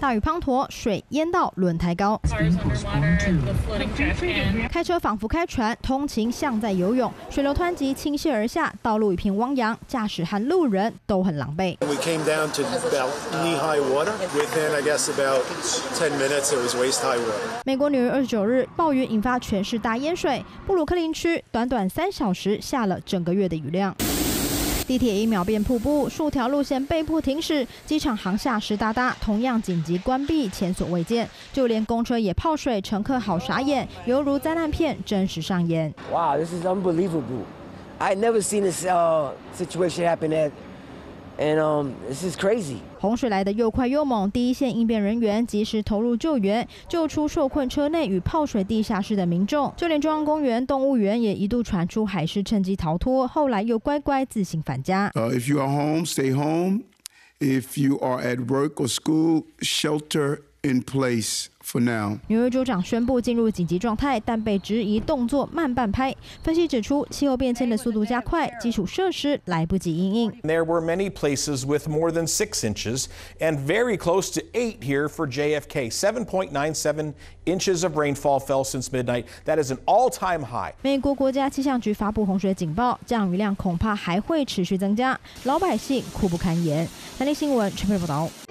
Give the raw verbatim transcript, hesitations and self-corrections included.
大雨滂沱，水淹到轮胎高。开车仿佛开船，通勤像在游泳，水流湍急倾泻而下，道路一片汪洋，驾驶和路人都很狼狈。 We came down to about knee-high water. Within, I guess, about ten minutes, it was waist-high water. 美国纽约二十九日暴雨引发全市大淹水，布鲁克林区短短三小时下了整个月的雨量。地铁一秒变瀑布，数条路线被迫停驶，机场航厦湿哒哒，同样紧急关闭，前所未见。就连公车也泡水，乘客好傻眼，犹如灾难片真实上演。 Wow, this is unbelievable. I never seen this uh, situation happen at, and um, this is crazy. 洪水来得又快又猛，第一线应变人员及时投入救援，救出受困车内与泡水地下室的民众。就连中央公园动物园也一度传出海狮趁机逃脱，后来又乖乖自行返家。 Uh, if you are home, stay home. If you are at work or school, shelter in place for now. 纽约州长宣布进入紧急状态，但被质疑动作慢半拍。分析指出，气候变迁的速度加快，基础设施来不及因应。 There were many places with more than six inches and very close to eight here for J F K. seven point nine seven inches of rainfall fell since midnight. That is an all-time high. 美国国家气象局发布洪水警报，降雨量恐怕还会持续增加，老百姓苦不堪言。三立新闻陈佩报道。